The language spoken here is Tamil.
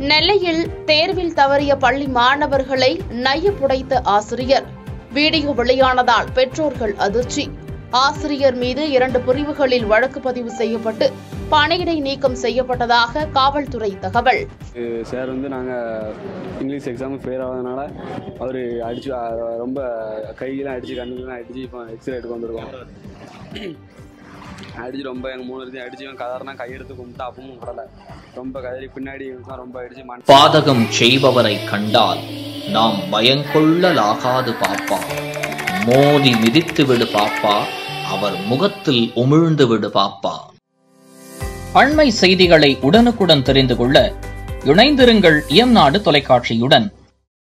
நெல்லையில் தேர்வில் தவறிய பள்ளி மாணவர்களை நையப்புடைத்த ஆசிரியர். வீடியோ வெளியானதால் பெற்றோர்கள் அதிர்ச்சி. ஆசிரியர் மீது 2 பிரிவுகளில் வழக்கு பதிவு செய்யப்பட்டு பணியிடை நீக்கம் செய்யப்பட்டதாக காவல்துறை தகவல். சார் நாங்கள் இங்கிலீஷ் எக்ஸாம் ஃபெயில் ஆகாதனால அவர் அடிச்சு ரொம்ப கையெல்லாம் அடிச்சு கண்ணுலாம் அடிச்சு இப்போ எக்ஸ்ரே எடுக்க வந்திருக்கோம். அடிச்சு ரொம்ப எங்கள் 3 பேரையும் அடிச்சு கதறனா கையெடுத்து கும்பிட்டா அப்பவும் விடலை. ரொம்ப கதறி பின்னாடி ரொம்ப அடிச்சு. பாதகம் செய்பவரை கண்டால் நாம் பயங்கொள்ளலாகாது பாப்பா. மோதி மிதித்து விடு பாப்பா, அவர் முகத்தில் உமிழ்ந்து விடு பாப்பா. அண்மை செய்திகளை உடனுக்குடன் தெரிந்து கொள்ள இணைந்திருங்கள் இயம்நாடு தொலைக்காட்சியுடன்.